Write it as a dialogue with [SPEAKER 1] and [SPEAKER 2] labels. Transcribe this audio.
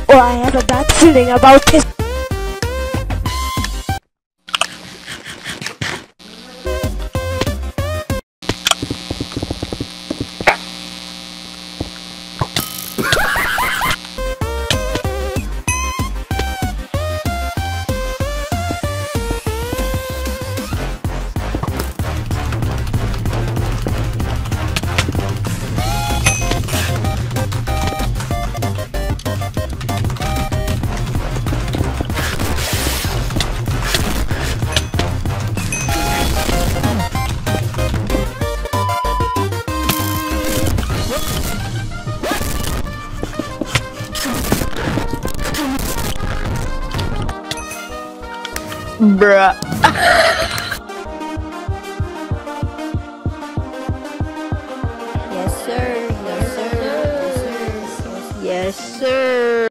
[SPEAKER 1] or I have a bad feeling about this.
[SPEAKER 2] Bruh.
[SPEAKER 3] Yes, sir. Yes, sir. Yes, sir. Yes, sir.